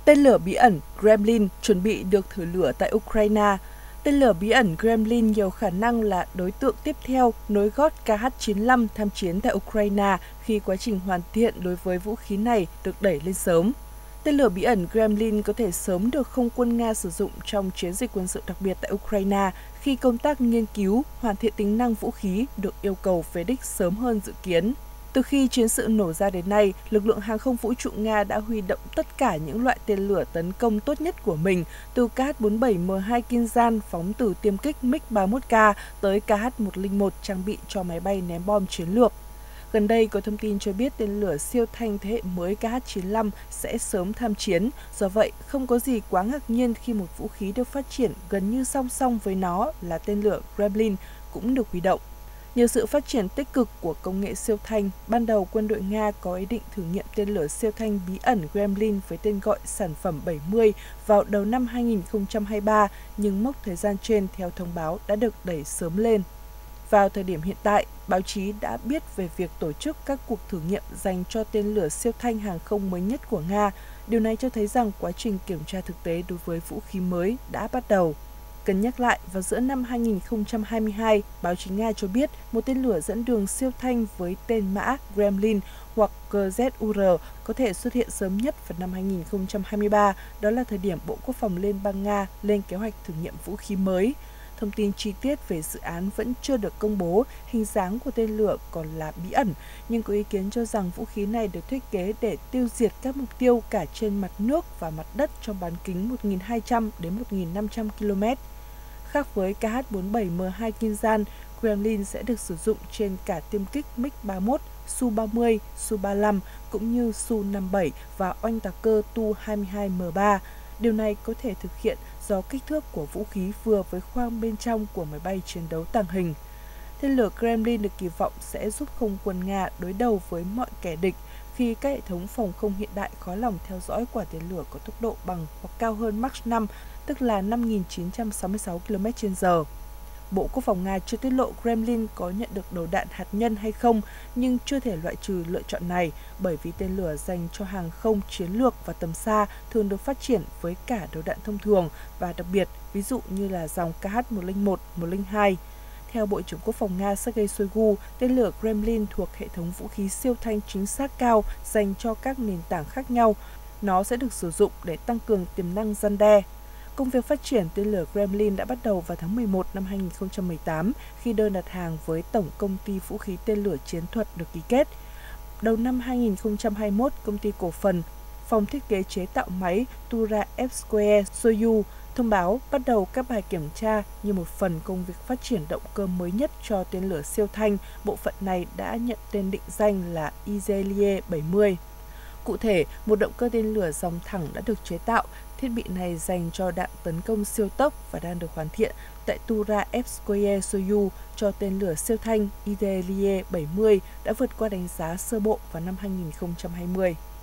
Tên lửa bí ẩn Gremlin chuẩn bị được thử lửa tại Ukraine. Tên lửa bí ẩn Gremlin nhiều khả năng là đối tượng tiếp theo nối gót KH-95 tham chiến tại Ukraine khi quá trình hoàn thiện đối với vũ khí này được đẩy lên sớm. Tên lửa bí ẩn Gremlin có thể sớm được không quân Nga sử dụng trong chiến dịch quân sự đặc biệt tại Ukraine khi công tác nghiên cứu, hoàn thiện tính năng vũ khí được yêu cầu về đích sớm hơn dự kiến. Từ khi chiến sự nổ ra đến nay, lực lượng hàng không vũ trụ Nga đã huy động tất cả những loại tên lửa tấn công tốt nhất của mình, từ KH-47M2 Kinzhan phóng từ tiêm kích MiG-31K tới KH-101 trang bị cho máy bay ném bom chiến lược. Gần đây có thông tin cho biết tên lửa siêu thanh thế hệ mới KH-95 sẽ sớm tham chiến, do vậy không có gì quá ngạc nhiên khi một vũ khí được phát triển gần như song song với nó là tên lửa Gremlin cũng được huy động. Nhờ sự phát triển tích cực của công nghệ siêu thanh, ban đầu quân đội Nga có ý định thử nghiệm tên lửa siêu thanh bí ẩn Gremlin với tên gọi sản phẩm 70 vào đầu năm 2023, nhưng mốc thời gian trên theo thông báo đã được đẩy sớm lên. Vào thời điểm hiện tại, báo chí đã biết về việc tổ chức các cuộc thử nghiệm dành cho tên lửa siêu thanh hàng không mới nhất của Nga. Điều này cho thấy rằng quá trình kiểm tra thực tế đối với vũ khí mới đã bắt đầu. Cần nhắc lại, vào giữa năm 2022, báo chí Nga cho biết một tên lửa dẫn đường siêu thanh với tên mã Gremlin hoặc GZUR có thể xuất hiện sớm nhất vào năm 2023, đó là thời điểm Bộ Quốc phòng Liên bang Nga lên kế hoạch thử nghiệm vũ khí mới. Thông tin chi tiết về dự án vẫn chưa được công bố, hình dáng của tên lửa còn là bí ẩn, nhưng có ý kiến cho rằng vũ khí này được thiết kế để tiêu diệt các mục tiêu cả trên mặt nước và mặt đất trong bán kính 1.200 đến 1.500 km. Khác với KH-47M2 Kinzhan, Gremlin sẽ được sử dụng trên cả tiêm kích MiG-31, Su-30, Su-35 cũng như Su-57 và oanh tạc cơ Tu-22M3. Điều này có thể thực hiện do kích thước của vũ khí vừa với khoang bên trong của máy bay chiến đấu tàng hình. Tên lửa Gremlin được kỳ vọng sẽ giúp không quân Nga đối đầu với mọi kẻ địch khi các hệ thống phòng không hiện đại khó lòng theo dõi quả tên lửa có tốc độ bằng hoặc cao hơn Mach 5, tức là 5.966 km/h. Bộ Quốc phòng Nga chưa tiết lộ Gremlin có nhận được đầu đạn hạt nhân hay không, nhưng chưa thể loại trừ lựa chọn này bởi vì tên lửa dành cho hàng không chiến lược và tầm xa thường được phát triển với cả đầu đạn thông thường và đặc biệt, ví dụ như là dòng KH-101, 102. Theo Bộ trưởng Quốc phòng Nga Sergei Shoigu, tên lửa Gremlin thuộc hệ thống vũ khí siêu thanh chính xác cao dành cho các nền tảng khác nhau. Nó sẽ được sử dụng để tăng cường tiềm năng răn đe. Công việc phát triển tên lửa Gremlin đã bắt đầu vào tháng 11 năm 2018 khi đơn đặt hàng với Tổng công ty vũ khí tên lửa chiến thuật được ký kết. Đầu năm 2021, công ty cổ phần Phòng thiết kế chế tạo máy Turaevskoye Soyuz thông báo bắt đầu các bài kiểm tra như một phần công việc phát triển động cơ mới nhất cho tên lửa siêu thanh. Bộ phận này đã nhận tên định danh là Izylie 70. Cụ thể, một động cơ tên lửa dòng thẳng đã được chế tạo. Thiết bị này dành cho đạn tấn công siêu tốc và đang được hoàn thiện tại Turaevskoye Soyuz cho tên lửa siêu thanh Izylie 70 đã vượt qua đánh giá sơ bộ vào năm 2020.